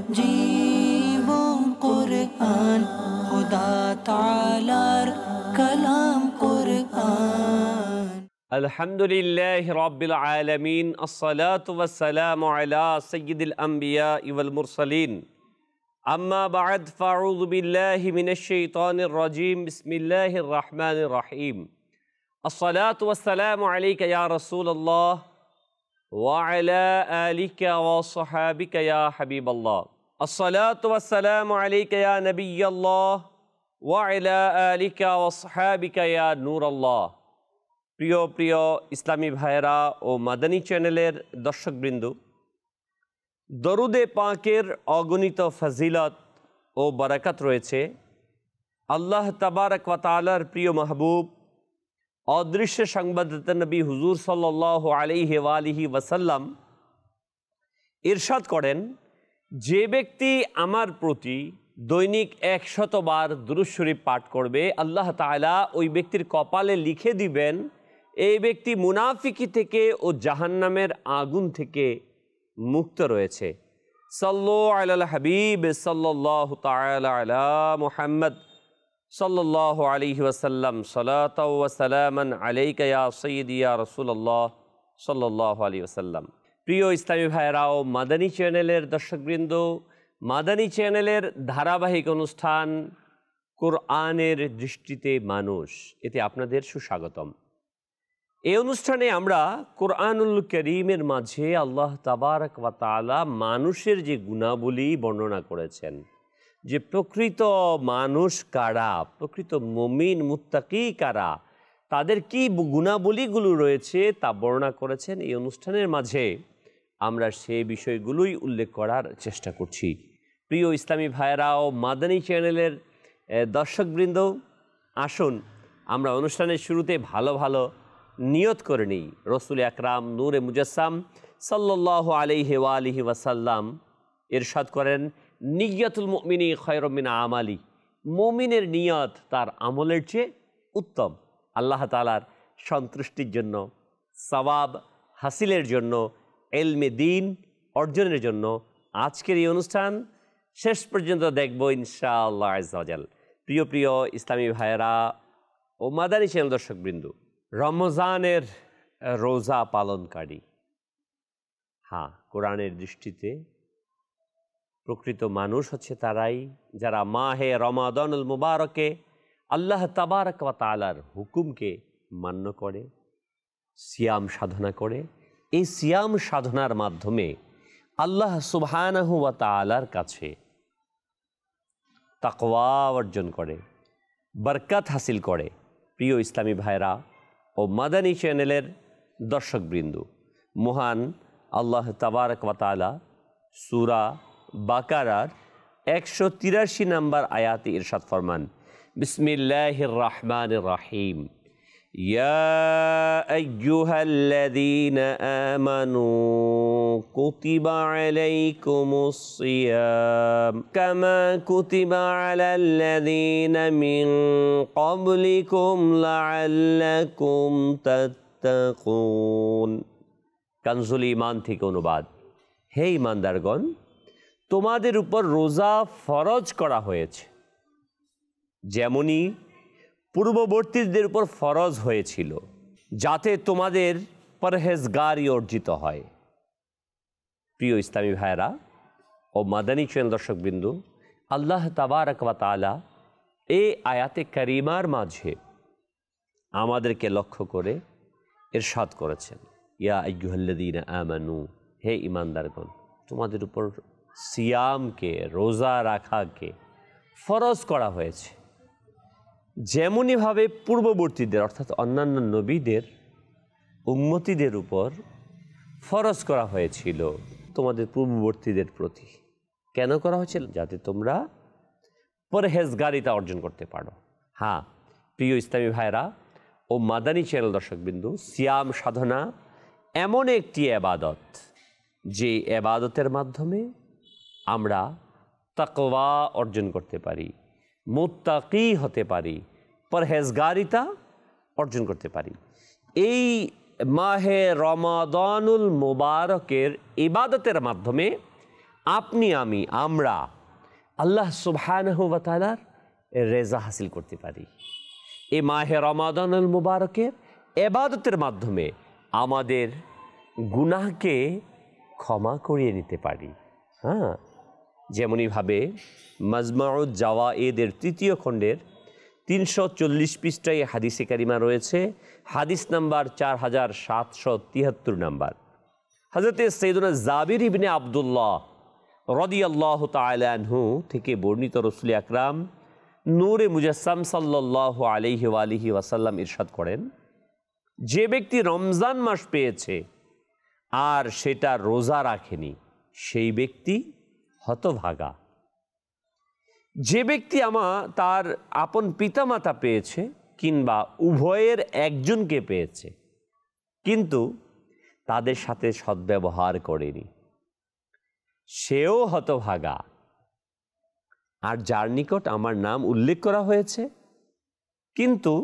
জীবন কুরআন খুদা তাআলার কালাম কুরআন। আলহামদুলিল্লাহি রাব্বিল আলামিন, আসসালাতু ওয়াসসালামু আলা সাইয়্যিদিল আমবিয়া ওয়াল মুরসালিন, আম্মা বা'দ, ফাউযু বিল্লাহি মিনাশ শাইতানির রাজীম, বিসমিল্লাহির রহমানির রহিম। আসসালাতু ওয়াসসালামু আলাইকা ইয়া রাসূলুল্লাহ ওয়া আলা আলিকা ওয়া সাহাবিকা ইয়া হাবিবাল্লাহ। আসসালাতু ওয়াসসালামু আলাইকা ইয়া নবিয়াল্লাহ ওয়া আলা আলিকা ওয়া সাহাবিকা ইয়া নূরাল্লাহ। প্রিয় প্রিয় ইসলামী ভাইয়েরা ও মাদানী চ্যানেলের দর্শকবৃন্দ, দরুদে পাকের অগণিত ফজিলত ও বারাকাত রয়েছে। আল্লাহ তাবারক ওয়া তাআলার প্রিয় মাহবুব অদৃশ্য সংবাদদাতা নবী হুজুর সাল্লাল্লাহু আলাইহি ওয়া আলিহি ওয়াসাল্লাম ইরশাদ করেন, যে ব্যক্তি আমার প্রতি দৈনিক 100 বার দুরূদ শরীফ পাঠ করবে, আল্লাহ তাআলা ওই ব্যক্তির কপালে লিখে দিবেন এই ব্যক্তি মুনাফিকি থেকে ও জাহান্নামের আগুন থেকে মুক্ত রয়েছে। সাল্লু আলাল হাবিব সাল্লাল্লাহু তাআলা আলা মুহাম্মদ সাল্লাল্লাহু আলাইহি ওয়াসাল্লাম, সালাতাও ওয়া সালামান আলাইকা ইয়া সাইয়্যিদি ইয়া রাসূলুল্লাহ সাল্লাল্লাহু আলাইহি ওয়াসাল্লাম। প্রিয় ইসলামী ভাইয়েরা ও মাদানী চ্যানেলের দর্শকবৃন্দ, মাদানী চ্যানেলের ধারাবাহিক অনুষ্ঠান কোরআনের দৃষ্টিতে মানুষ, এতে আপনাদের সুস্বাগতম। এই অনুষ্ঠানে আমরা কোরআনুল কারীমের মাঝে আল্লাহ তাবারক ওয়া তাআলা মানুষের যে গুণাবলী বর্ণনা করেছেন, যে প্রকৃত মানুষ কারা, প্রকৃত মুমিন মুত্তাকি কারা, তাদের কি গুণাবলীগুলো রয়েছে তা বর্ণনা করেছেন। এই অনুষ্ঠানের মাঝে আমরা সেই বিষয়গুলোই উল্লেখ করার চেষ্টা করছি। প্রিয় ইসলামী ভাইয়েরা ও মাদানী চ্যানেলের দর্শকবৃন্দ, আসুন আমরা অনুষ্ঠানের শুরুতে ভালো ভালো নিয়ত করে নিই। রসুল আকরাম নূরে মুজাসসাম সাল্লাল্লাহু আলাইহি ওয়া আলিহি ওয়াসাল্লাম ইরশাদ করেন, নিয়্যাতুল মুমিনি খায়রুম মিন আমালি, মুমিনের নিয়ত তার আমলের চেয়ে উত্তম। আল্লাহ তাআলার সন্তুষ্টির জন্য, সওয়াব হাসিলের জন্য, ইলমে দ্বীন অর্জনের জন্য আজকের এই অনুষ্ঠান শেষ পর্যন্ত দেখব ইনশাআল্লাহ আজ্জা ওয়া জাল। প্রিয় প্রিয় ইসলামী ভাইয়েরা ও মাদানী চ্যানেল দর্শকবৃন্দ, রমজানের রোজা পালনকারী, হ্যাঁ, কোরআনের দৃষ্টিতে প্রকৃত মানুষ হচ্ছে তারাই যারা মাহে রমাদানুল মুবারকে আল্লাহ তাবারক ওয়া তাআলার হুকুমকে মান্য করে, সিয়াম সাধনা করে। এই সিয়াম সাধনার মাধ্যমে আল্লাহ সুবহানাহু ওয়া তাআলার কাছে তাকওয়া অর্জন করে, বরকত হাসিল করে। প্রিয় ইসলামী ভাইরা ও মাদানী চ্যানেলের দর্শকবৃন্দ, মহান আল্লাহ তাবারক ওয়া তাআলা সূরা বাকারার 183 নম্বর আয়াতে ইরশাদ ফরমান, বিসমিল্লাহির রহমানির রহিম, ইয়া আইয়ুহাল্লাযীনা আমানু কুতিবা আলাইকুমুস সিয়াম কামা কুতিবা আলাল্লাযীনা মিন ক্বাবলিকুম লাআল্লাকুম তাত্তাকুন। কানজুল ঈমান থেকে অনুবাদ। হে ঈমানদারগণ, তোমাদের উপর রোজা ফরজ করা হয়েছে, যেমনি পূর্ববর্তীদের উপর ফরজ হয়েছিল, যাতে তোমাদের পরহেজগারি অর্জিত হয়। প্রিয় ইসলামী ভাইয়েরা ও মাদানী চ্যানেল দর্শকবৃন্দ, আল্লাহ তাবারক ওয়া তাআলা এই আয়াতে কারিমার মাঝে আমাদেরকে লক্ষ্য করে ইরশাদ করেছেন, ইয়া আইয়ুহাল্লাযীনা আমানু, হে ঈমানদারগণ, তোমাদের উপর সিয়ামকে, রোজা রাখাকে ফরজ করা হয়েছে, যেমনিভাবে পূর্ববর্তীদের অর্থাৎ অন্যান্য নবীদের উম্মতিদের উপর ফরজ করা হয়েছিল তোমাদের পূর্ববর্তীদের প্রতি। কেন করা হয়েছিল? যাতে তোমরা পরহেজগারিতা অর্জন করতে পারো। হ্যাঁ, প্রিয় ইসলামী ভাইরা ও মাদানী চ্যানেল দর্শকবিন্দু, সিয়াম সাধনা এমন একটি এবাদত, যে এবাদতের মাধ্যমে আমরা তাকওয়া অর্জন করতে পারি, মুত্তাকি হতে পারি, পরহেজগারিতা অর্জন করতে পারি। এই মাহে রমাদানুল মুবারকের ইবাদতের মাধ্যমে আপনি আমি আমরা আল্লাহ সুবহানাহু ওয়া তাআলার রেজা হাসিল করতে পারি। এই মাহে রমাদানুল মুবারকের ইবাদতের মাধ্যমে আমাদের গুনাহকে ক্ষমা করিয়ে নিতে পারি। হ্যাঁ, যেমনইভাবে মাজমাউজ জাওয়ায়েদের ৩য় খণ্ডের ৩৪০ পৃষ্ঠায় হাদিসে কারিমা রয়েছে, হাদিস নাম্বার ৪৭৭৩ নাম্বার। হযরতে সাইয়্যিদুনা জাবির ইবনে আব্দুল্লাহ রাদিয়াল্লাহু তাআলা আনহু থেকে বর্ণিত, রাসূল আকরাম নূরে মুজাসসাম সাল্লাল্লাহু আলাইহি ওয়া আলিহি ওয়াসাল্লাম ইরশাদ করেন, যে ব্যক্তি রমজান মাস পেয়েছে আর সেটা রোজা রাখেনি সেই ব্যক্তি হতভাগা। যে ব্যক্তি তার আপন পিতামাতা পেয়েছে কিংবা উভয়ের একজনকে পেয়েছে কিন্তু তাদের সাথে সদ্ব্যবহার করেনি সেও হতভাগা। আর যার নিকট আমার নাম উল্লেখ করা হয়েছে কিন্তু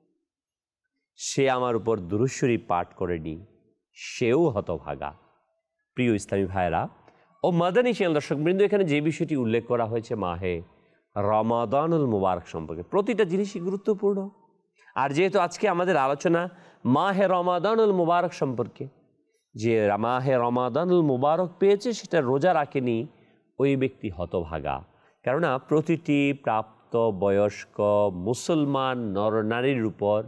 সে আমার উপর দুরূদ শরীফ পাঠ করেনি সেও হতভাগা। প্রিয় ইসলামী ভাইরা ও মাদানী চ্যানেল দর্শকবৃন্দ, এখানে যে বিষয়টি উল্লেখ করা হয়েছে মাহে রমাদানুল মুবারক সম্পর্কে, প্রতিটা জিনিসই গুরুত্বপূর্ণ। আর যেহেতু আজকে আমাদের আলোচনা মাহে রমাদানুল মুবারক সম্পর্কে, যে মাহে রমাদানুল মুবারক পেয়েছে সেটা রোজা রাখেনি ওই ব্যক্তি হতভাগা। কেননা প্রতিটি প্রাপ্ত বয়স্ক মুসলমান নরনারীর উপর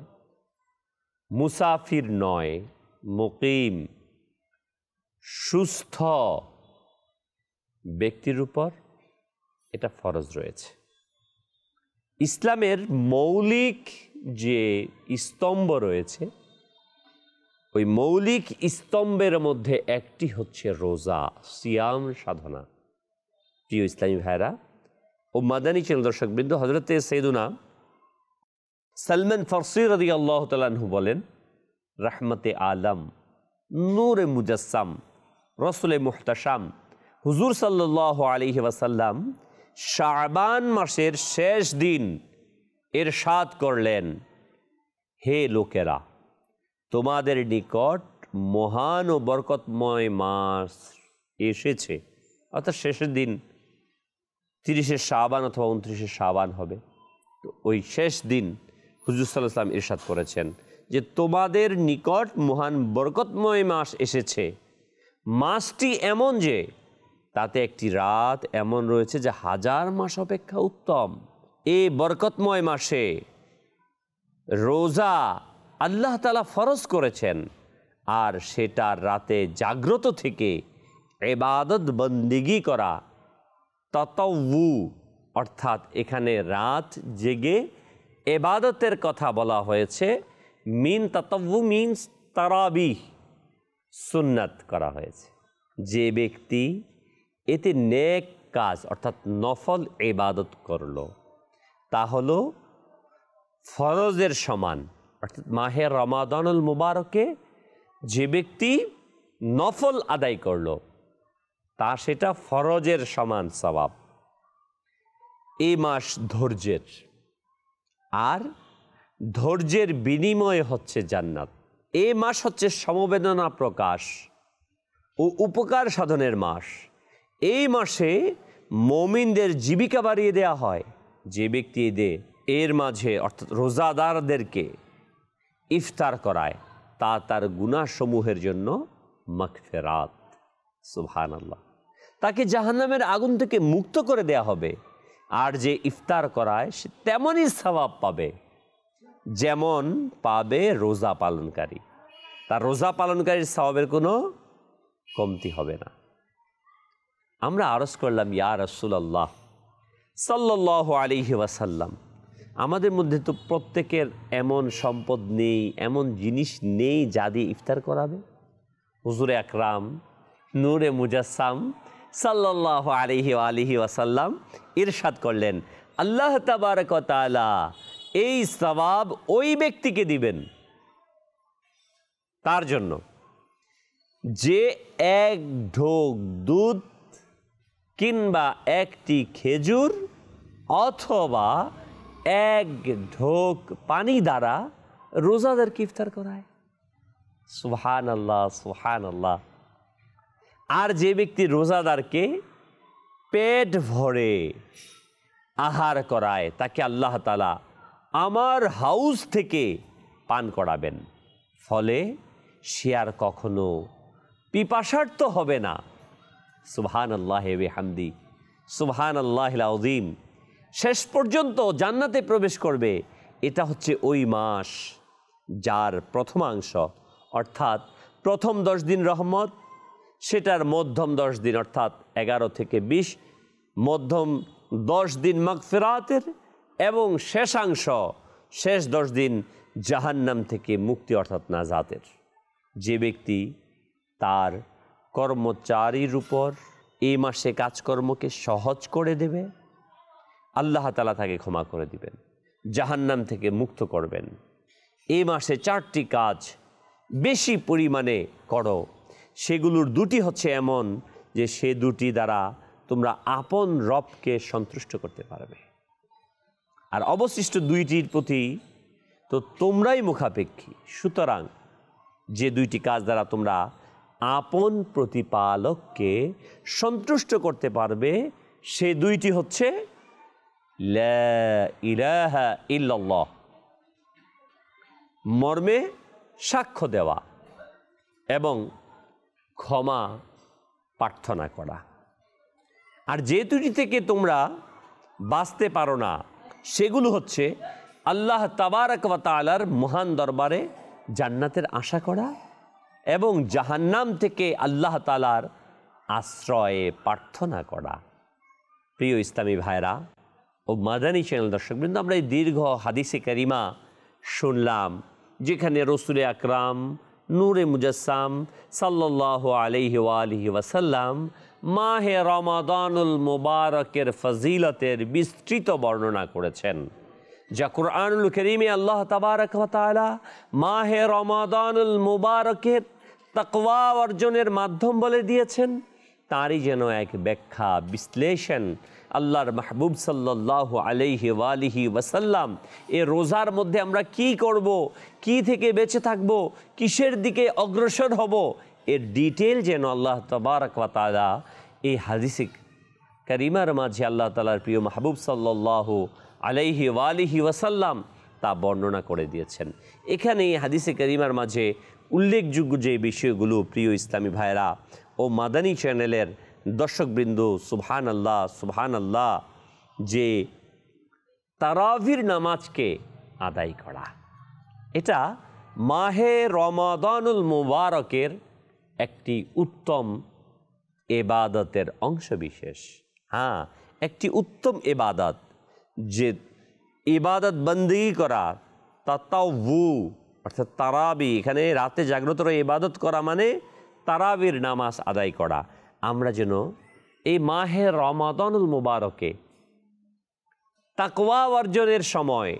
মুসাফির নয়, মুকিম সুস্থ ব্যক্তির উপর এটা ফরজ রয়েছে। ইসলামের মৌলিক যে স্তম্ভ রয়েছে ওই মৌলিক স্তম্ভের মধ্যে একটি হচ্ছে রোজা, সিয়াম সাধনা। প্রিয় ইসলামী ভাইরা ও মাদানী চ্যানেল দর্শকবৃন্দ, হযরতে সাইয়্যিদুনা সালমান ফারসি রাদিয়াল্লাহু তাআলা আনহু বলেন, রাহমাতে আলম, নূরে মুজাসসাম, রসুলে মুহতাশাম হুজুর সাল্লাল্লাহু আলাইহি ওয়াসাল্লাম শাবান মাসের শেষ দিন ইরশাদ করলেন, হে লোকেরা, তোমাদের নিকট মহান ও বরকতময় মাস এসেছে। অর্থাৎ শেষের দিন 30শে শাবান অথবা 29শে শাবান হবে। তো ওই শেষ দিন হুজুর সাল্লাল্লাহু আলাইহি ওয়াসাল্লাম ইরশাদ করেছেন যে তোমাদের নিকট মহান বরকতময় মাস এসেছে। মাসটি এমন যে তাতে একটি রাত এমন রয়েছে যে 1000 মাস অপেক্ষা উত্তম। এই বরকতময় মাসে রোজা আল্লাহ তাআলা ফরজ করেছেন, আর সেটা রাতে জাগ্রত থেকে ইবাদত বন্দেগী করা, তাতাওয়ু, অর্থাৎ এখানে রাত জেগে ইবাদতের কথা বলা হয়েছে। মিন তাতাওয়ু মিনস তারাবিহ, সুন্নাত করা হয়েছে। যে ব্যক্তি এতে নেক কাজ অর্থাৎ নফল ইবাদত করলো তা হলো ফরজের সমান। অর্থাৎ মাহে রমাদানুল মুবারকে যে ব্যক্তি নফল আদায় করলো তা সেটা ফরজের সমান সওয়াব। এই মাস ধৈর্যের, আর ধৈর্যের বিনিময় হচ্ছে জান্নাত। এই মাস হচ্ছে সমবেদনা প্রকাশ ও উপকার সাধনের মাস। এই মাসে মুমিনদের জীবিকা বাড়িয়ে দেয়া হয়। যে ব্যক্তি এর মাঝে অর্থাৎ রোজাদারদেরকে ইফতার করায় তা তার গুনাহসমূহের জন্য মাগফিরাত। সুবহানাল্লাহ। তাকে জাহান্নামের আগুন থেকে মুক্ত করে দেয়া হবে। আর যে ইফতার করায় সে তেমনই সওয়াব পাবে যেমন পাবে রোজা পালনকারী। তার রোজা পালনকারীর সওয়াবের কোনো কমতি হবে না। আমরা আরজ করলাম, ইয়া রাসূলুল্লাহ সাল্লাল্লাহু আলাইহি ওয়াসাল্লাম, আমাদের মধ্যে তো প্রত্যেকের এমন সম্পদ নেই, এমন জিনিস নেই যা দিয়ে ইফতার করাবে। হুজুরে আকরাম নূরে মুজাসসাম সাল্লাল্লাহু আলাইহি ওয়া আলিহি ওয়াসাল্লাম ইরশাদ করলেন, আল্লাহ তাবারক ওয়া তাআলা এই সওয়াব ওই ব্যক্তিকে দিবেন তার জন্য যে এক ঢোক দুধ কিংবা একটি খেজুর অথবা এক ঢোক পানি দ্বারা রোজাদারকে ইফতার করায়। সুবহানাল্লাহ, সুবহানাল্লাহ। আর যে ব্যক্তি রোজাদারকে পেট ভরে আহার করায় তাকে আল্লাহ তাআলা আমার হাউস থেকে পান করাবেন, ফলে সে আর কখনো পিপাসার্ত হবে না। সুবহানাল্লাহি ওয়া বিহামদি, সুবহানাল্লাহিল আযীম। শেষ পর্যন্ত জান্নাতে প্রবেশ করবে। এটা হচ্ছে ওই মাস যার প্রথমাংশ অর্থাৎ প্রথম 10 দিন রহমত, সেটার মধ্যম 10 দিন অর্থাৎ 11 থেকে 20, মধ্যম 10 দিন মাগফিরাতের এবং শেষাংশ শেষ 10 দিন জাহান্নাম থেকে মুক্তি অর্থাৎ নাজাতের। যে ব্যক্তি তার কর্মচারীর উপর এই মাসে কাজকর্মকে সহজ করে দেবে, আল্লাহ তাআলা তাকে ক্ষমা করে দিবেন, জাহান্নাম থেকে মুক্ত করবেন। এই মাসে 4টি কাজ বেশি পরিমাণে করো, সেগুলোর 2টি হচ্ছে এমন যে সে 2টি দ্বারা তোমরা আপন রবকে সন্তুষ্ট করতে পারবে, আর অবশিষ্ট 2টির প্রতি তো তোমরাই মুখাপেক্ষী। সুতরাং যে 2টি কাজ দ্বারা তোমরা আপন প্রতিপালককে সন্তুষ্ট করতে পারবে, সে 2টি হচ্ছে লা ইলাহা ইল্লাল্লাহ, মর্মে সাক্ষ্য দেওয়া এবং ক্ষমা প্রার্থনা করা। আর যে 2টি থেকে তোমরা বাঁচতে পারো না, সেগুলো হচ্ছে আল্লাহ তাবারক ওয়া তাআলার মহান দরবারে জান্নাতের আশা করা এবং জাহান্নাম থেকে আল্লাহ তাআলার আশ্রয়ে প্রার্থনা করা। প্রিয় ইসলামী ভাইরা ও মাদানী চ্যানেল দর্শকবৃন্দ, আমরা এই দীর্ঘ হাদিসে কারিমা শুনলাম, যেখানে রসুল আকরাম নূরে মুজাসসাম সাল্লাল্লাহু আলাইহি ওয়া আলিহি ওয়াসাল্লাম মাহে রমাদানুল মুবারকের ফজিলতের বিস্তৃত বর্ণনা করেছেন, যা কুরআনুল কারীমে আল্লাহ তাবারক ওয়া তাআলা মাহে রমাদানুল মুবারকের তাকওয়া অর্জনের মাধ্যম বলে দিয়েছেন। তারই যেন এক ব্যাখ্যা বিশ্লেষণ আল্লাহর মাহবুব সাল্লাল্লাহু আলাইহি ওয়া আলিহি ওয়াসাল্লাম এ রোজার মধ্যে আমরা কি করব, কি থেকে বেঁচে থাকব, কিসের দিকে অগ্রসর হব, এর ডিটেল যেন আল্লাহ তাবারক ওয়া তাআলা এই হাদিসে কারিমার মাঝে আল্লাহ তাআলার প্রিয় মাহবুব সাল্লাল্লাহু আলাইহি ওয়া আলিহি ওয়াসাল্লাম তা বর্ণনা করে দিয়েছেন। এখানে এই হাদিসে কারিমার মাঝে উল্লেখযোগ্য যে বিষয়গুলো, প্রিয় ইসলামী ভাইরা ও মাদানী চ্যানেলের দর্শকবৃন্দ, সুবহানাল্লাহ সুবহানাল্লাহ, যে তারাবির নামাজকে আদায় করা, এটা মাহে রমাদানুল মুবারকের একটি উত্তম ইবাদতের অংশবিশেষ। হ্যাঁ, একটি উত্তম ইবাদত, যে ইবাদত বন্দেগী করা, তাতাওয়ু অর্থাৎ তারাবি, এখানে রাতে জাগ্রত রয়ে ইবাদত করা মানে তারাবির নামাজ আদায় করা। আমরা যেন এই মাহে রমাদানুল মুবারকে তাকওয়া অর্জনের সময়,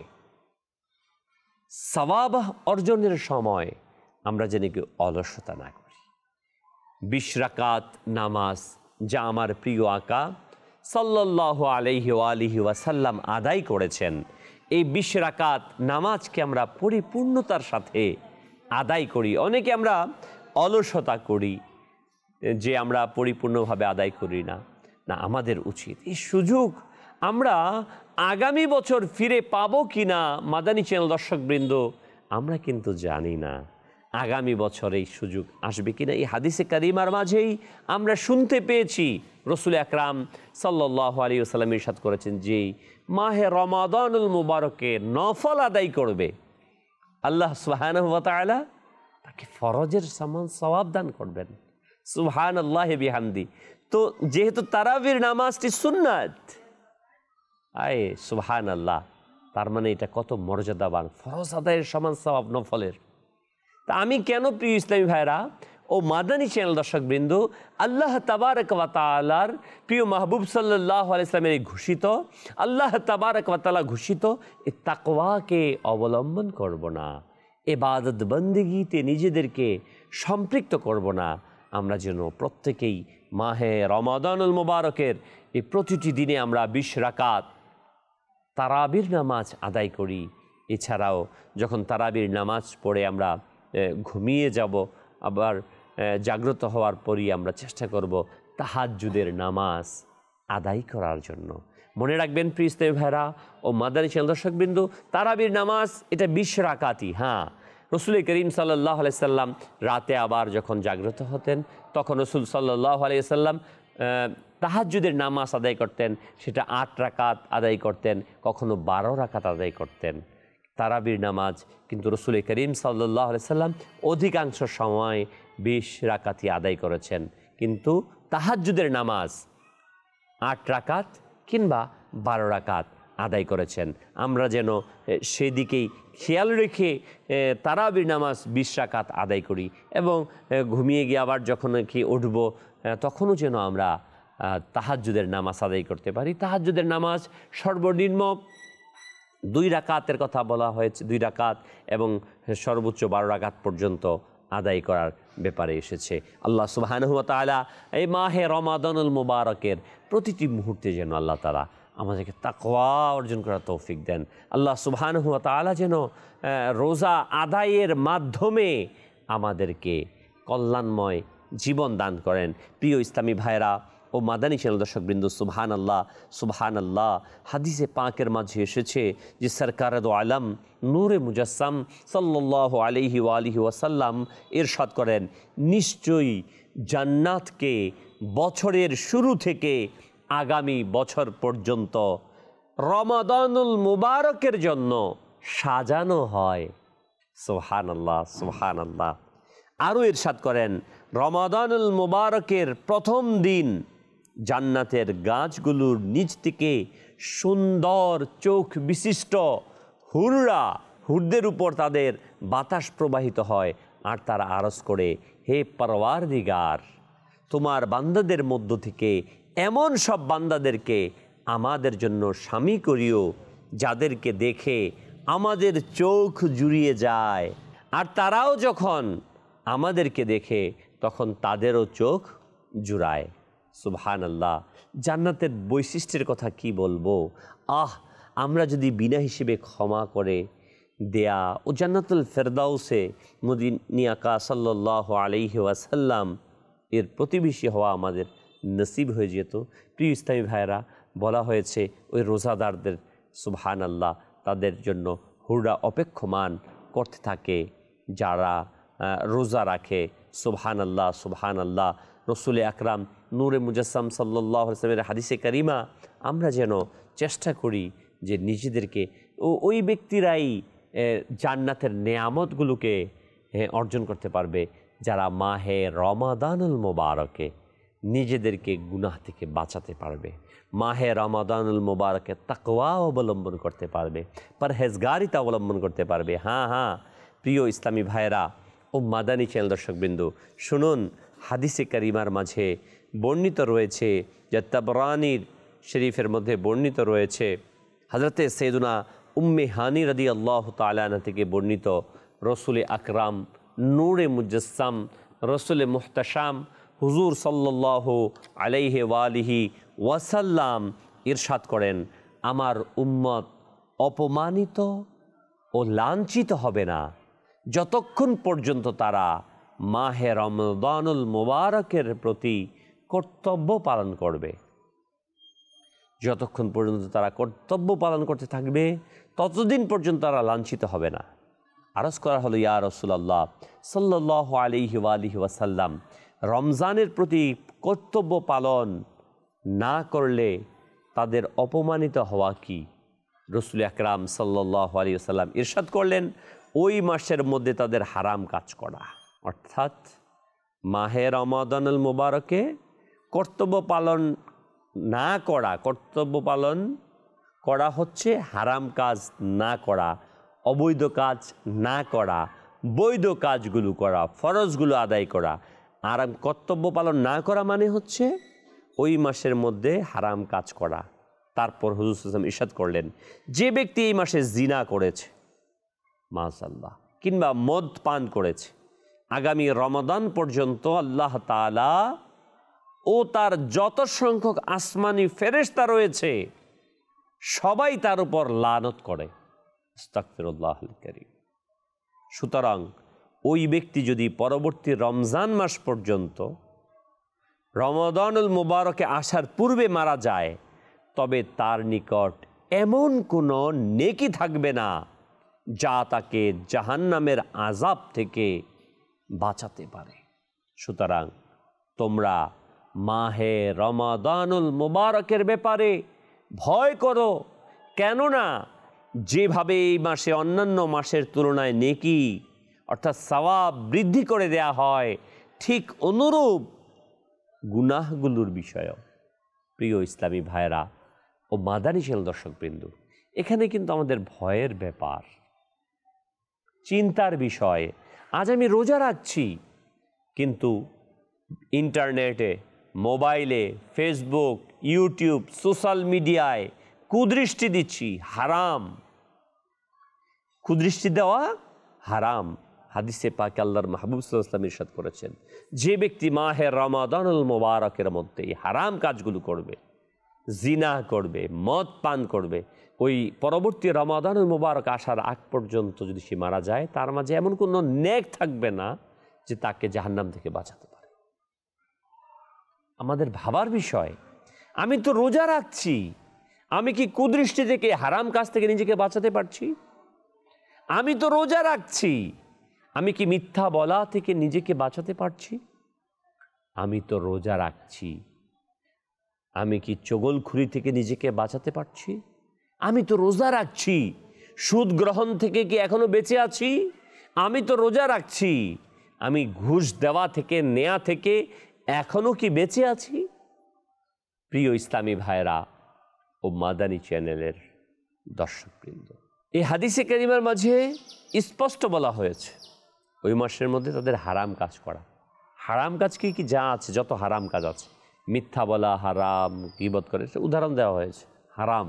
সওয়াব অর্জনের সময় আমরা যেন কি অলসতা না করি। 20 রাকাত নামাজ যা আমার প্রিয় আকা সাল্লাল্লাহু আলাইহি ওয়া আলিহি ওয়াসাল্লাম আদায় করেছেন, এই 20 রাকাত নামাজকে আমরা পরিপূর্ণতার সাথে আদায় করি। অনেকে আমরা অলসতা করি যে আমরা পরিপূর্ণভাবে আদায় করি না। না, আমাদের উচিত এই সুযোগ আমরা আগামী বছর ফিরে পাবো কি না, মাদানী চ্যানেল দর্শকবৃন্দ আমরা কিন্তু জানি না আগামী বছর এই সুযোগ আসবে কিনা। এই হাদিসে কারিমার মাঝেই আমরা শুনতে পেয়েছি রসুল আকরাম সাল্লাল্লাহু আলাইহি ওয়াসাল্লাম ইরশাদ করেছেন যে মাহে রমাদানুল মুবারকে নফল আদায় করবে, আল্লাহ সুবহানাহু ওয়া তাআলা তাকে ফরজের সমান সওয়াব দান করবেন। সুবহানাল্লাহি বিহামদি। তো যেহেতু তারাবির নামাজটি সুন্নাত, আয় সুবহানাল্লাহ, তার মানে এটা কত মর্যাদাবান, ফরজ আদায়ের সমান সওয়াব নফলের। তা আমি কেন, প্রিয় ইসলামী ভাইরা ও মাদানী চ্যানেল দর্শকবৃন্দ, আল্লাহ তাবারক ওয়া তাআলার প্রিয় মাহবুব সাল্লাল্লাহু আলাইহি ওয়াসাল্লামের ঘোষিত, আল্লাহ তাবারক ওয়া তাআলা ঘোষিত এই তাকওয়াকে অবলম্বন করব না, ইবাদত বন্দেগীতে নিজেদেরকে সম্পৃক্ত করব না। আমরা যেন প্রত্যেকেই মাহে রমাদানুল মুবারকের এই প্রতিটি দিনে আমরা 20 রাকাত তারাবির নামাজ আদায় করি। এছাড়াও যখন তারাবির নামাজ পড়ে আমরা ঘুমিয়ে যাব, আবার জাগ্রত হওয়ার পরই আমরা চেষ্টা করব তাহাজ্জুদের নামাজ আদায় করার জন্য। মনে রাখবেন প্রিয় ইসলামী ভাইরা ও মাদানী চ্যানেল দর্শকবিন্দু, তারাবির নামাজ এটা 20 রাকাতই। হ্যাঁ, রসুল করিম সাল্লাল্লাহু আলাইহি সাল্লাম রাতে আবার যখন জাগ্রত হতেন তখন রসুল সাল্লাল্লাহু আলাইহি সাল্লাম তাহাজ্জুদের নামাজ আদায় করতেন, সেটা 8 রাকাত আদায় করতেন, কখনো 12 রাকাত আদায় করতেন। তারাবির নামাজ কিন্তু রসুল করিম সাল্লাল্লাহু আলাইহি সাল্লাম অধিকাংশ সময় 20 রাকাতই আদায় করেছেন, কিন্তু তাহাজ্জুদের নামাজ 8 রাকাত কিংবা 12 রাকাত আদায় করেছেন। আমরা যেন সেদিকেই খেয়াল রেখে তারাবির নামাজ 20 রাকাত আদায় করি এবং ঘুমিয়ে গিয়ে আবার যখন কি উঠব তখনও যেন আমরা তাহাজ্জুদের নামাজ আদায় করতে পারি। তাহাজ্জুদের নামাজ সর্বনিম্ন 2 রাকাতের কথা বলা হয়েছে, 2 রাকাত এবং সর্বোচ্চ 12 রাকাত পর্যন্ত আদায় করার ব্যাপারে এসেছে। আল্লাহ সুবহানাহু ওয়া তাআলা এই মাহে রমাদানুল মুবারকের প্রতিটি মুহূর্তে যেন আল্লাহ তাআলা আমাদেরকে তাকওয়া অর্জন করার তৌফিক দেন। আল্লাহ সুবহানাহু ওয়া তাআলা যেন রোজা আদায়ের মাধ্যমে আমাদেরকে কল্যাণময় জীবন দান করেন। প্রিয় ইসলামী ভাইরা ও মাদানী চ্যানেল দর্শকবৃন্দ, সুবহানাল্লাহ সুবহানাল্লাহ, হাদিসে পাকের মাঝে এসেছে যে সরকার দো আলম নূরে মুজাসসাম সাল্লাল্লাহু আলাইহি ওয়া আলিহি ওয়াসাল্লাম ইরশাদ করেন, নিশ্চয়ই জান্নাতকে বছরের শুরু থেকে আগামী বছর পর্যন্ত রমাদানুল মুবারকের জন্য সাজানো হয়। সুবহানাল্লাহ সুবহানাল্লাহ। আরও ইরশাদ করেন, রমাদানুল মুবারকের প্রথম দিন জান্নাতের গাছগুলোর নিচ থেকে সুন্দর চোখ বিশিষ্ট হুরদের উপর তাদের বাতাস প্রবাহিত হয় আর তারা আরজ করে, হে পরওয়ারদিগার, তোমার বান্দাদের মধ্য থেকে এমন সব বান্দাদেরকে আমাদের জন্য স্বামী করিও যাদেরকে দেখে আমাদের চোখ জুড়িয়ে যায়, আর তারাও যখন আমাদেরকে দেখে তখন তাদেরও চোখ জুড়ায়। সুবহানাল্লাহ। জান্নাতের বৈশিষ্ট্যের কথা কি বলবো। আমরা যদি বিনা হিসেবে ক্ষমা করে দেয়া ও জান্নাতুল ফেরদাউসে মদিনী আকা সাল্লাল্লাহু আলাইহি ওয়াসাল্লাম এর প্রতিবেশী হওয়া আমাদের নসিব হয়ে যেত। প্রিয় ইসলামী ভাইরা, বলা হয়েছে ওই রোজাদারদের সুবহানাল্লাহ তাদের জন্য হুররা অপেক্ষমান করতে থাকে যারা রোজা রাখে। সুবহানাল্লাহ সুবহানাল্লাহ। রসুল আকরাম নূরে মুজাসসাম সাল্লাল্লাহু আলাইহি ওয়াসাল্লামের হাদিসে কারিমা আমরা যেন চেষ্টা করি যে নিজেদেরকে ওই ব্যক্তিরাই জান্নাতের নেয়ামতগুলোকে অর্জন করতে পারবে যারা মাহে রমাদানুল মুবারকে নিজেদেরকে গুনাহ থেকে বাঁচাতে পারবে, মাহে রমাদানুল মুবারকে তাকওয়া অবলম্বন করতে পারবে, পরহেজগারিতা অবলম্বন করতে পারবে। হ্যাঁ, প্রিয় ইসলামী ভাইরা ও মাদানী চ্যানেল দর্শকবিন্দু, শুনুন, হাদিসে কারিমার মাঝে বর্ণিত রয়েছে, যে তাবরানীর শরীফের মধ্যে বর্ণিত রয়েছে, হযরতে সৈয়দুনা উম্মে হানি রাদিয়াল্লাহু তাআলা আনহা থেকে বর্ণিত, রসুল আকরাম নূরে মুজাসসাম রসুল মুহতাশাম হুজুর সাল্লাল্লাহু আলাইহি ওয়া আলিহি ওয়াসাল্লাম ইরশাদ করেন, আমার উম্মত অপমানিত ও লাঞ্ছিত হবে না যতক্ষণ পর্যন্ত তারা মাহে রমাদানুল মুবারকের প্রতি কর্তব্য পালন করবে। যতক্ষণ পর্যন্ত তারা কর্তব্য পালন করতে থাকবে ততদিন পর্যন্ত তারা লাঞ্ছিত হবে না। আরজ করা হলো, ইয়া রাসূলুল্লাহ সাল্লাল্লাহু আলাইহি ওয়া আলিহি ওয়াসাল্লাম, রমজানের প্রতি কর্তব্য পালন না করলে তাদের অপমানিত হওয়া কি? রসুল আকরাম সাল্লাল্লাহু আলাইহি ওয়াসাল্লাম ইরশাদ করলেন, ওই মাসের মধ্যে তাদের হারাম কাজ করা, অর্থাৎ মাহে রমাদানুল মুবারকে কর্তব্য পালন না করা, কর্তব্য পালন করা হচ্ছে হারাম কাজ না করা, অবৈধ কাজ না করা, বৈধ কাজগুলো করা, ফরজগুলো আদায় করা। আর কর্তব্য পালন না করা মানে হচ্ছে ওই মাসের মধ্যে হারাম কাজ করা। তারপর হুজুর সাল্লাল্লাহু আলাইহি ওয়াসাল্লাম ইরশাদ করলেন, যে ব্যক্তি এই মাসে জিনা করেছে মাশাআল্লাহ, কিংবা মদ পান করেছে, আগামী রমাদান পর্যন্ত আল্লাহ তাআলা ও তার যত সংখ্যক আসমানি ফেরেশতা রয়েছে সবাই তার উপর লানত করে। আস্তাগফিরুল্লাহুল কারীম। সুতরাং ওই ব্যক্তি যদি পরবর্তী রমজান মাস পর্যন্ত রমাদানুল মুবারকে আসার পূর্বে মারা যায়, তবে তার নিকট এমন কোনো নেকি থাকবে না যা তাকে জাহান্নামের আযাব থেকে বাঁচাতে পারে। সুতরাং তোমরা মাহে রমাদানুল মুবারকের ব্যাপারে ভয় করো, কেননা যেভাবে এই মাসে অন্যান্য মাসের তুলনায় নেকি অর্থাৎ সওয়াব বৃদ্ধি করে দেয়া হয়, ঠিক অনুরূপ গুনাহগুলোর বিষয়েও। প্রিয় ইসলামী ভাইরা ও মাদানী চ্যানেল দর্শকবৃন্দ, এখানে কিন্তু আমাদের ভয়ের ব্যাপার, চিন্তার বিষয়। আজ আমি রোজা রাখছি, কিন্তু ইন্টারনেটে, মোবাইলে, ফেসবুক, ইউটিউব, সোশ্যাল মিডিয়ায় কুদৃষ্টি দিচ্ছি, হারাম। কুদৃষ্টি দেওয়া হারাম। হাদিসে পাক আল্লাহর মাহবুব সাল্লাল্লাহু আলাইহি ওয়াসাল্লাম ইরশাদ করেছেন, যে ব্যক্তি মাহে রমাদানুল মুবারকের মধ্যে এই হারাম কাজগুলো করবে, জিনা করবে, মদ পান করবে, ওই পরবর্তী রমাদানুল মুবারক আসার আগ পর্যন্ত যদি সে মারা যায়, তার মাঝে এমন কোনো নেক থাকবে না যে তাকে জাহান্নাম থেকে বাঁচাতে পারে। আমাদের ভাবার বিষয়, আমি তো রোজা রাখছি, আমি কি কুদৃষ্টি থেকে, হারাম কাজ থেকে নিজেকে বাঁচাতে পারছি? আমি তো রোজা রাখছি, আমি কি মিথ্যা বলা থেকে নিজেকে বাঁচাতে পারছি? আমি তো রোজা রাখছি, আমি কি চগলখুরি থেকে নিজেকে বাঁচাতে পারছি? আমি তো রোজা রাখছি, সুদ গ্রহণ থেকে কি এখনো বেঁচে আছি? আমি তো রোজা রাখছি, আমি ঘুষ দেওয়া থেকে, নেয়া থেকে এখনো কি বেঁচে আছি? প্রিয় ইসলামী ভাইরা ও মাদানী চ্যানেলের দর্শকবৃন্দ, এই হাদিসে কারিমার মাঝে স্পষ্ট বলা হয়েছে ওই মাসের মধ্যে তাদের হারাম কাজ করা। হারাম কাজ কি কি যা আছে, যত হারাম কাজ আছে, মিথ্যা বলা হারাম, গীবত করে, উদাহরণ দেওয়া হয়েছে। হারাম,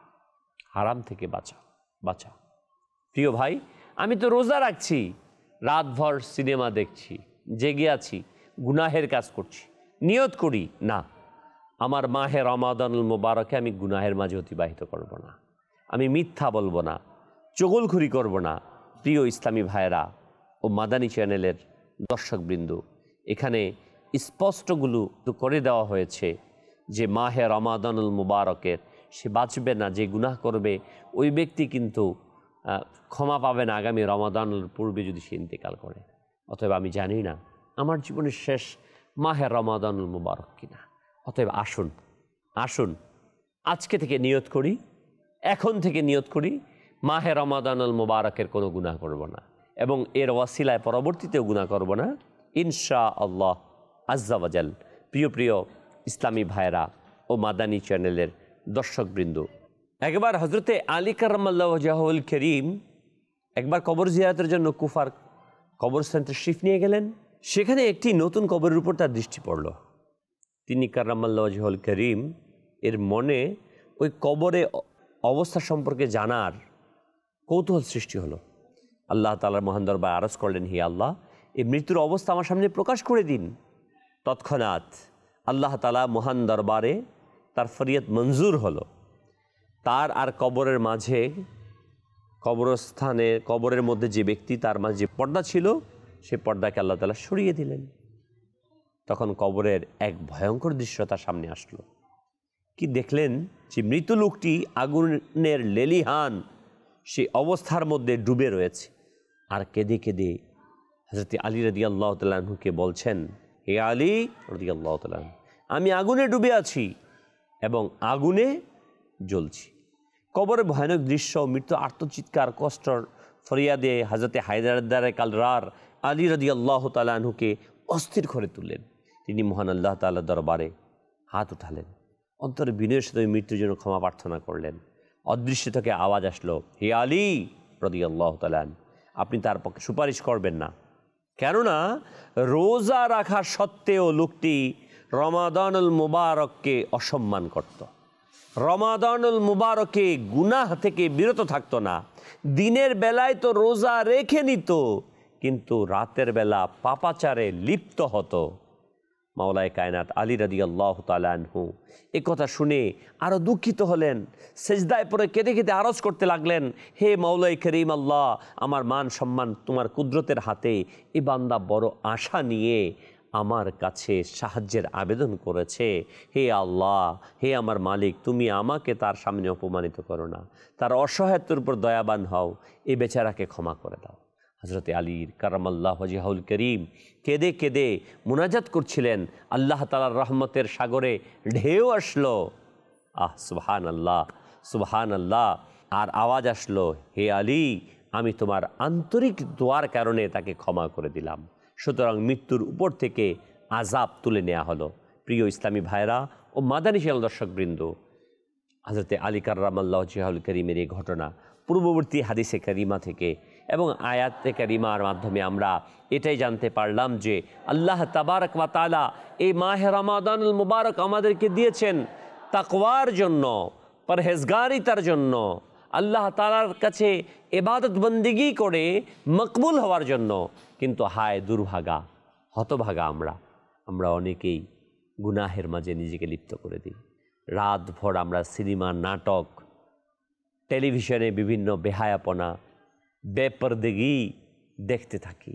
হারাম থেকে বাঁচা। প্রিয় ভাই, আমি তো রোজা রাখছি, রাতভর সিনেমা দেখছি, জেগে আছি, গুনাহের কাজ করছি, নিয়ত করি না আমার মাহে রমাদানুল মুবারকে আমি গুনাহের মাঝে অতিবাহিত করব না, আমি মিথ্যা বলবো না, চগলখুরি করব না। প্রিয় ইসলামী ভাইরা ও মাদানী চ্যানেলের দর্শকবৃন্দ, এখানে স্পষ্টগুলো করে দেওয়া হয়েছে যে মাহে রমাদানুল মুবারকের সে বাঁচবে না, যে গুনাহ করবে ওই ব্যক্তি কিন্তু ক্ষমা পাবে না আগামী রমাদানুল পূর্বে যদি সে ইন্তেকাল করে। অতএব আমি জানি না আমার জীবনের শেষ মাহে রমাদানুল মুবারক কিনা। অতএব আসুন আজকে থেকে নিয়ত করি, এখন থেকে নিয়ত করি, মাহে রমাদানুল মুবারকের কোনো গুনাহ করব না, এবং এর ওয়াসিলায় পরবর্তীতেও গুনাহ করব না ইনশাআল্লাহ আজ্জা ওয়াজাল। প্রিয় ইসলামী ভাইরা ও মাদানী চ্যানেলের দর্শকবৃন্দ, একবার হজরতে আলী কাররামাল্লাহু ওয়াজহুল করিম একবার কবর জিয়ারতের জন্য কুফার কবরস্থান তশরিফ নিয়ে গেলেন। সেখানে একটি নতুন কবরের উপর তার দৃষ্টি পড়ল। তিনি কাররামাল্লাহু ওয়াজহুল করিম এর মনে ওই কবরে অবস্থা সম্পর্কে জানার কৌতূহল সৃষ্টি হলো। আল্লাহ তাআলার মহান দরবারে আরজ করলেন, হে আল্লাহ, এই মৃত্যুর অবস্থা আমার সামনে প্রকাশ করে দিন। তৎক্ষণাৎ আল্লাহ তাআলা মহান দরবারে তার ফরিয়াদ মঞ্জুর হলো। তার আর কবরের মাঝে, কবরস্থানে, কবরের মধ্যে যে ব্যক্তি, তার মাঝে যে পর্দা ছিল, সে পর্দাকে আল্লাহ তাআলা সরিয়ে দিলেন। তখন কবরের এক ভয়ঙ্কর দৃশ্য তার সামনে আসলো। কি দেখলেন? যে মৃত লোকটি আগুনের লেলিহান সে অবস্থার মধ্যে ডুবে রয়েছে, আর কেঁদে কেঁদে হযরত আলী রাদিয়াল্লাহু তাআলা আনহুকে বলছেন, হে আলী রাদিয়াল্লাহু তাআলা, আমি আগুনে ডুবে আছি এবং আগুনে জ্বলছি। কবরের ভয়ানক দৃশ্য, মৃত্যু আর্তচিৎকার, কষ্টর ফরিয়াদে হযরতে হায়দার কালরার আলী রাদিয়াল্লাহু তাআলা আনহুকে অস্থির করে তুললেন। তিনি মহান আল্লাহ তাআলার দরবারে হাত উঠালেন, অন্তরে বিনয়ের সাথে মৃত্যুর জন্য ক্ষমা প্রার্থনা করলেন। অদৃশ্য থেকে আওয়াজ আসলো, হে আলী রাদিয়াল্লাহু তাআলা, আপনি তার পক্ষে সুপারিশ করবেন না, কেননা রোজা রাখা সত্ত্বেও লোকটি রমাদানুল মুবারককে অসম্মান করত, রমাদানুল মুবারকে গুনাহ থেকে বিরত থাকতো না। দিনের বেলায় তো রোজা রেখে নিত, কিন্তু রাতের বেলা পাপাচারে লিপ্ত হতো। মাওলায়ে কায়নাত আলী রাদিয়াল্লাহু তাআলা আনহু এ কথা শুনে আরও দুঃখিত হলেন। সেজদায় পড়ে কেঁদে কেঁদে আরজ করতে লাগলেন, হে মাওলায়ে করিম আল্লাহ, আমার মান সম্মান তোমার কুদরতের হাতে। এ বান্দা বড় আশা নিয়ে আমার কাছে সাহায্যের আবেদন করেছে, হে আল্লাহ, হে আমার মালিক, তুমি আমাকে তার সামনে অপমানিত করো না, তার অসহায়ত্বের উপর দয়াবান হও, এই বেচারাকে ক্ষমা করে দাও। হজরতে আলীর কারামাল্লাহ ওয়াজহাউল করিম কেঁদে কেঁদে মুনাজাত করছিলেন, আল্লাহ তাআলার রহমতের সাগরে ঢেউ আসলো, সুবহান আল্লাহ, সুবহান আল্লাহ, আর আওয়াজ আসলো, হে আলী, আমি তোমার আন্তরিক দোয়ার কারণে তাকে ক্ষমা করে দিলাম। সুতরাং মৃত্যুর উপর থেকে আযাব তুলে নেওয়া হলো। প্রিয় ইসলামী ভাইরা ও মাদানী চ্যানেল দর্শকবৃন্দ, হযরতে আলী কাররামাল্লাহু ওয়াজহাহুল কারীমের এই ঘটনা পূর্ববর্তী হাদিসে কারিমা থেকে এবং আয়াতে কারিমার মাধ্যমে আমরা এটাই জানতে পারলাম যে আল্লাহ তাবারক ওয়া তাআলা এই মাহে রমাদানুল মুবারক আমাদেরকে দিয়েছেন তাকওয়ার জন্য, পরহেজগারিতার জন্য, আল্লাহ তাআলার কাছে ইবাদত বন্দেগী করে মকবুল হওয়ার জন্য। কিন্তু হায় দুর্ভাগা, হতভাগা আমরা অনেকেই গুনাহের মাঝে নিজেকে লিপ্ত করে দিই। রাতভর আমরা সিনেমা, নাটক, টেলিভিশনে বিভিন্ন বেহায়াপনা, বেপরদেগি দেখতে থাকি।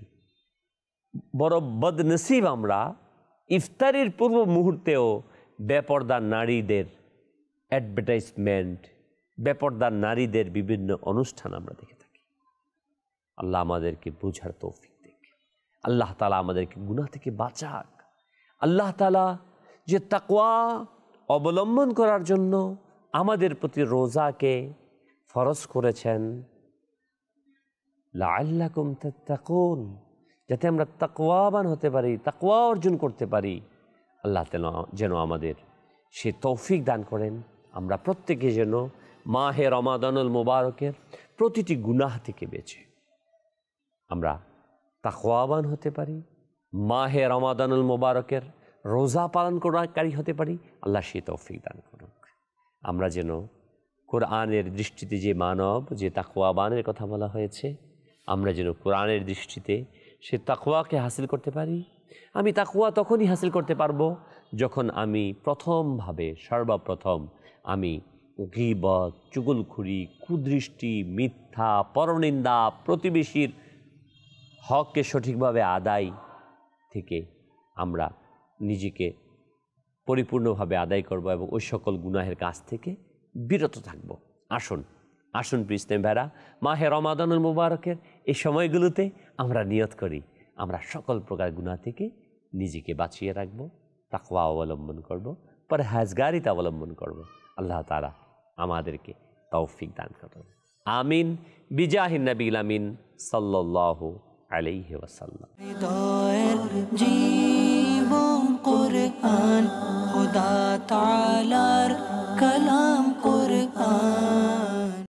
বড় বদনসিব আমরা, ইফতারির পূর্ব মুহূর্তেও বেপর্দা নারীদের অ্যাডভার্টাইজমেন্ট, বেপর্দা নারীদের বিভিন্ন অনুষ্ঠান আমরা দেখে থাকি। আল্লাহ আমাদেরকে বুঝার তৌফিক দেখ, আল্লাহ তাআলা আমাদেরকে গুনাহ থেকে বাঁচাক। আল্লাহ তাআলা যে তাকওয়া অবলম্বন করার জন্য আমাদের প্রতি রোজাকে ফরজ করেছেন, লাআল্লাকুম তাত্তাকুন, যাতে আমরা তাকওয়াবান হতে পারি, তাকওয়া অর্জন করতে পারি। আল্লাহ তাআলা যেন আমাদের সে তৌফিক দান করেন। আমরা প্রত্যেকে যেন মাহে রমাদানুল মুবারকের প্রতিটি গুনাহ থেকে বেঁচে আমরা তাকওয়াবান হতে পারি, মাহে রমাদানুল মুবারকের রোজা পালন করাকারী হতে পারি। আল্লাহ সে তৌফিক দান করুক। আমরা যেন কোরআনের দৃষ্টিতে যে মানব, যে তাকওয়াবানের কথা বলা হয়েছে, আমরা যেন কোরআনের দৃষ্টিতে সে তাকওয়াকে হাসিল করতে পারি। আমি তাকওয়া তখনই হাসিল করতে পারবো যখন আমি সর্বপ্রথম আমি গীবত, চুগলখুরি, কুদৃষ্টি, মিথ্যা, পরনিন্দা, প্রতিবেশীর হককে সঠিকভাবে আদায় থেকে আমরা নিজেকে পরিপূর্ণভাবে আদায় করব এবং ওই সকল গুনাহের কাছ থেকে বিরত থাকব। আসুন প্রিয় ইসলামী ভাইরা, মাহে রমাদানুল মুবারকের এই সময়গুলোতে আমরা নিয়ত করি, আমরা সকল প্রকার গুনাহ থেকে নিজেকে বাঁচিয়ে রাখব, তাকওয়া অবলম্বন করব, পরহেজগারিতা অবলম্বন করব। আল্লাহ তাআলা আমাদেরকে তৌফিক দান করুন। আমিন বিজাহিন নবীল আমিন সাল্লাল্লাহু আলাইহি ওয়াসাল্লাম। হৃদয়ের জীবন কুরআন, খোদা তাআলার কালাম।